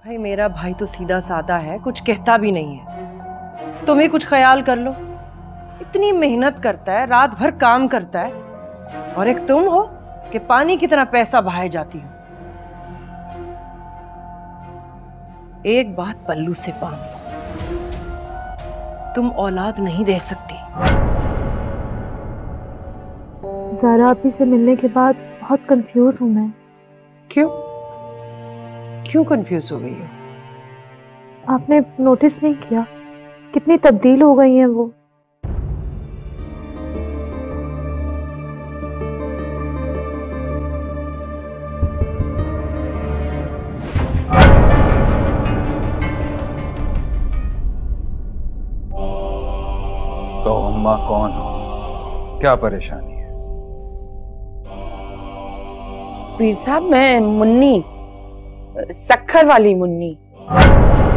भाई मेरा भाई तो सीधा साधा है, कुछ कहता भी नहीं है। तुम ही कुछ ख्याल कर लो, इतनी मेहनत करता है, रात भर काम करता है, और एक तुम हो कि पानी की तरह पैसा बहाए जाती हो। एक बात पल्लू से पान लो, तुम औलाद नहीं दे सकती। ज़ारा आपी से मिलने के बाद बहुत कंफ्यूज हूँ मैं। क्यों क्यों कंफ्यूज हो गई हो? आपने नोटिस नहीं किया कितनी तब्दील हो गई हैं वो? कहो अम्मा, कौन हो, क्या परेशानी है? पीर साहब, मैं मुन्नी, सक्खर वाली मुन्नी।